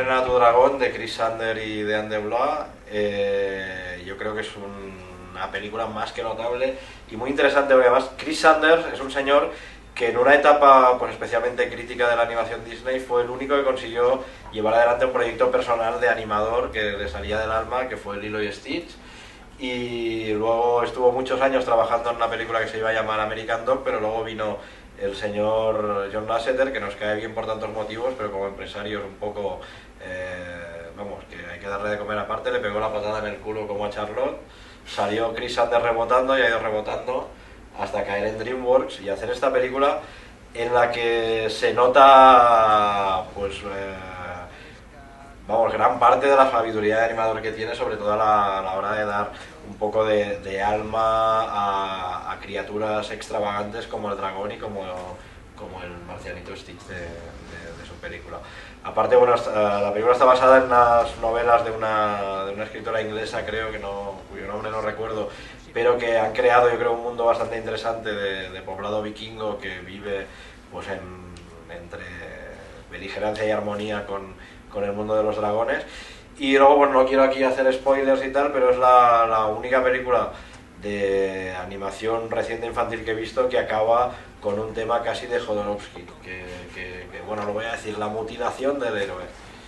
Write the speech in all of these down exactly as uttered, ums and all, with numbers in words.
entrenar a tu dragón de Chris Sander y de Anne Deblois, eh, yo creo que es un, una película más que notable y muy interesante, porque además Chris Sander es un señor que en una etapa pues especialmente crítica de la animación Disney fue el único que consiguió llevar adelante un proyecto personal de animador que le salía del alma, que fue Lilo y Stitch, y luego estuvo muchos años trabajando en una película que se iba a llamar American Dog, pero luego vino el señor John Lasseter, que nos cae bien por tantos motivos, pero como empresario es un poco, eh, vamos, que hay que darle de comer aparte, le pegó la patada en el culo como a Charlotte, salió Chris Sander rebotando y ha ido rebotando hasta caer en DreamWorks y hacer esta película en la que se nota, pues, eh, vamos, gran parte de la sabiduría de animador que tiene, sobre todo a la, a la hora de dar un poco de, de alma a, a criaturas extravagantes como el dragón y como, como el marcianito Stitch de, de, de su película. Aparte, bueno, la película está basada en unas novelas de una, de una escritora inglesa, creo, que no, cuyo nombre no recuerdo, pero que han creado, yo creo, un mundo bastante interesante de, de poblado vikingo que vive pues en, entre beligerancia y armonía con, con el mundo de los dragones. Y luego, bueno, no quiero aquí hacer spoilers y tal, pero es la, la única película de animación reciente infantil que he visto que acaba con un tema casi de Jodorowsky, que, que, que bueno, lo voy a decir, la mutilación del héroe.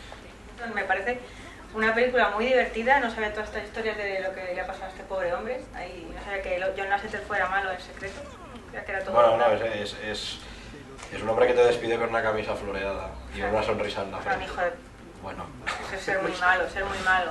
Me parece una película muy divertida, no sabía todas estas historias de lo que le ha pasado a este pobre hombre, ahí no sabía que John Lasseter fuera malo en secreto, creía que era todo. Bueno, no, es, es, es, es un hombre que te despide con una camisa floreada y una sonrisa en la frente. Hijo de... Bueno. Eso es ser muy malo, ser muy malo.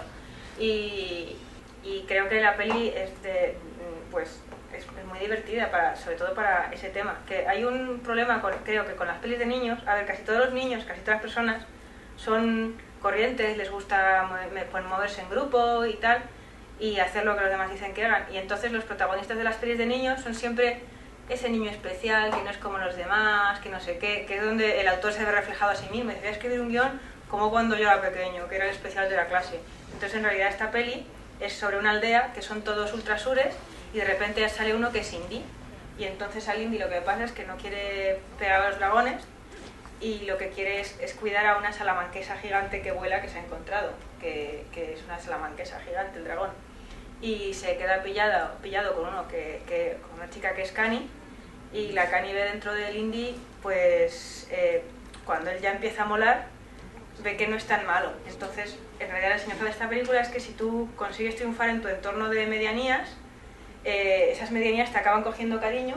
Y, y creo que la peli es de, pues, es, es muy divertida, para, sobre todo para ese tema. Que hay un problema, con, creo que con las pelis de niños, a ver, casi todos los niños, casi todas las personas son corrientes, les gusta pues, moverse en grupo y tal, y hacer lo que los demás dicen que hagan. Y entonces los protagonistas de las pelis de niños son siempre ese niño especial, que no es como los demás, que no sé qué, que es donde el autor se ve reflejado a sí mismo. Y dice, voy a escribir un guión como cuando yo era pequeño, que era el especial de la clase. Entonces en realidad esta peli es sobre una aldea que son todos ultrasures y de repente sale uno que es Indy. Y entonces al Indy lo que pasa es que no quiere pegar a los dragones y lo que quiere es, es cuidar a una salamanquesa gigante que vuela, que se ha encontrado, que, que es una salamanquesa gigante, el dragón. Y se queda pillado, pillado con uno que, que, con una chica que es Cani, y la Cani ve dentro del Indy, pues eh, cuando él ya empieza a molar, ve que no es tan malo. Entonces, en realidad la enseñanza de esta película es que si tú consigues triunfar en tu entorno de medianías, eh, esas medianías te acaban cogiendo cariño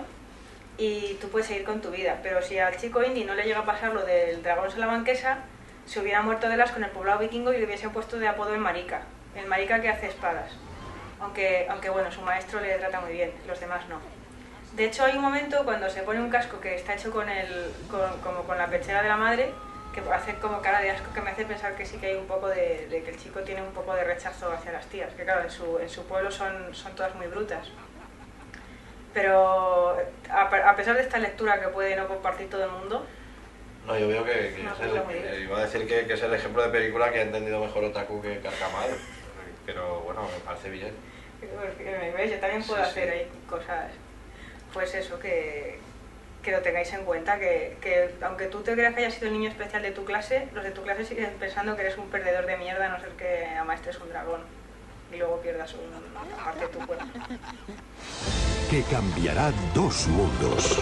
y tú puedes seguir con tu vida. Pero si al chico Indy no le llega a pasar lo del dragón salamanquesa, se hubiera muerto de las con el poblado vikingo y le hubiese puesto de apodo el marica, el marica que hace espadas. Aunque, aunque bueno, su maestro le trata muy bien, los demás no. De hecho, hay un momento cuando se pone un casco que está hecho con, el, con, como con la pechera de la madre, que hace como cara de asco, que me hace pensar que sí que hay un poco de, de que el chico tiene un poco de rechazo hacia las tías, que claro, en su, en su pueblo son, son todas muy brutas. Pero a, a pesar de esta lectura que puede no compartir todo el mundo... No, yo veo que, que, no, es el, que iba a decir que, que es el ejemplo de película que ha entendido mejor Otaku que Carcamal, pero bueno, me parece bien. Yo también puedo sí, hacer sí. ahí cosas, pues eso, que... que lo tengáis en cuenta, que, que aunque tú te creas que hayas sido el niño especial de tu clase, los de tu clase siguen pensando que eres un perdedor de mierda, a no ser que amaestres un dragón y luego pierdas una parte de tu cuerpo. Que cambiará dos mundos.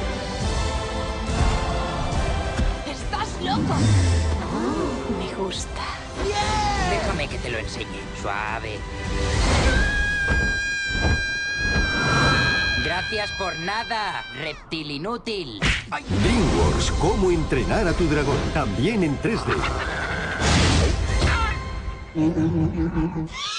¡Estás loco! Oh, me gusta. Yeah. Déjame que te lo enseñe, suave. Gracias por nada, reptil inútil. Ay. DreamWorks, cómo entrenar a tu dragón, también en tres D.